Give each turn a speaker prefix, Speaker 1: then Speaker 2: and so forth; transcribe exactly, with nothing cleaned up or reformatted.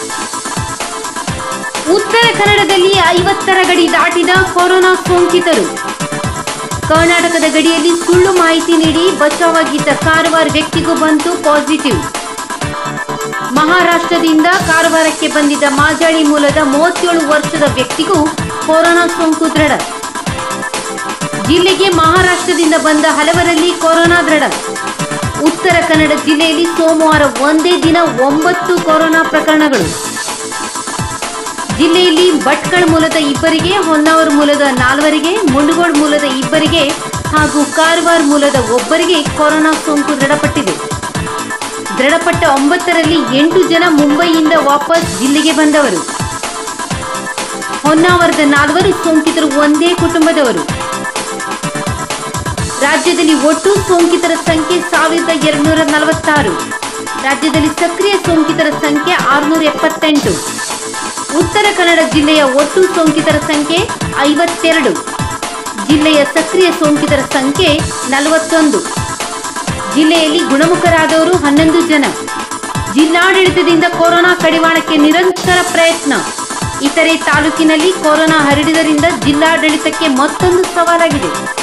Speaker 1: ಉತ್ತರ ಕನ್ನಡದಲ್ಲಿ ಐವತ್ತರ ಗಡಿ ದಾಟಿದ ಕೊರೋನಾ ಸೋಂಕಿತರು. ಕರ್ನಾಟಕದ ಗಡಿಯಲ್ಲಿ ಸುಳ್ಳು ಮಾಹಿತಿ ನೀಡಿ ಬಚಾವಾಗಿದ್ದ ಕಾರವಾರ ವ್ಯಕ್ತಿಗೂ ಬಂತು ಪಾಸಿಟಿವ್. ಮಹಾರಾಷ್ಟ್ರದಿಂದ ಕಾರವಾರಕ್ಕೆ ಬಂದಿದ್ದ ಮಾಜಾಳಿ ಮೂಲದ ಮೂವತ್ತೇಳು ವರ್ಷದ ವ್ಯಕ್ತಿಗೂ ಕೊರೋನಾ ಸೋಂಕು ದೃಢ. ಜಿಲ್ಲೆಗೆ ಮಹಾರಾಷ್ಟ್ರದಿಂದ ಬಂದ ಹಲವರಲ್ಲಿ ಕೊರೋನಾ ದೃಢ. ಉತ್ತರ ಕನ್ನಡ ಜಿಲ್ಲೆಯಲ್ಲಿ ಸೋಮವಾರ ಒಂದೇ ದಿನ ಒಂಬತ್ತು ಕೊರೋನಾ ಪ್ರಕರಣಗಳು. ಜಿಲ್ಲೆಯಲ್ಲಿ ಭಟ್ಕಳ ಮೂಲದ ಇಬ್ಬರಿಗೆ, ಹೊನ್ನಾವರ ಮೂಲದ ನಾಲ್ವರಿಗೆ, ಮುಂಡಗೋಡ್ ಮೂಲದ ಇಬ್ಬರಿಗೆ ಹಾಗೂ ಕಾರವಾರ ಮೂಲದ ಒಬ್ಬರಿಗೆ ಕೊರೋನಾ ಸೋಂಕು ದೃಢಪಟ್ಟಿದೆ. ದೃಢಪಟ್ಟ ಒಂಬತ್ತರಲ್ಲಿ ಎಂಟು ಜನ ಮುಂಬೈಯಿಂದ ವಾಪಸ್ ಜಿಲ್ಲೆಗೆ ಬಂದವರು. ಹೊನ್ನಾವರದ ನಾಲ್ವರು ಸೋಂಕಿತರು ಒಂದೇ ಕುಟುಂಬದವರು. ರಾಜ್ಯದಲ್ಲಿ ಒಟ್ಟು ಸೋಂಕಿತರ ಸಂಖ್ಯೆ ಸಾವಿರದ ಎರಡುನೂರ ನಲವತ್ತಾರು. ರಾಜ್ಯದಲ್ಲಿ ಸಕ್ರಿಯ ಸೋಂಕಿತರ ಸಂಖ್ಯೆ ಆರುನೂರ ಎಪ್ಪತ್ತೆಂಟು. ಉತ್ತರ ಕನ್ನಡ ಜಿಲ್ಲೆಯ ಒಟ್ಟು ಸೋಂಕಿತರ ಸಂಖ್ಯೆ ಐವತ್ತೆರಡು. ಜಿಲ್ಲೆಯ ಸಕ್ರಿಯ ಸೋಂಕಿತರ ಸಂಖ್ಯೆ ನಲವತ್ತೊಂದು. ಜಿಲ್ಲೆಯಲ್ಲಿ ಗುಣಮುಖರಾದವರು ಹನ್ನೊಂದು ಜನ. ಜಿಲ್ಲಾಡಳಿತದಿಂದ ಕೊರೋನಾ ಕಡಿವಾಣಕ್ಕೆ ನಿರಂತರ ಪ್ರಯತ್ನ. ಇತರೆ ತಾಲೂಕಿನಲ್ಲಿ ಕೊರೋನಾ ಹರಡಿದ್ದರಿಂದ ಜಿಲ್ಲಾಡಳಿತಕ್ಕೆ ಮತ್ತೊಂದು ಸವಾಲಾಗಿದೆ.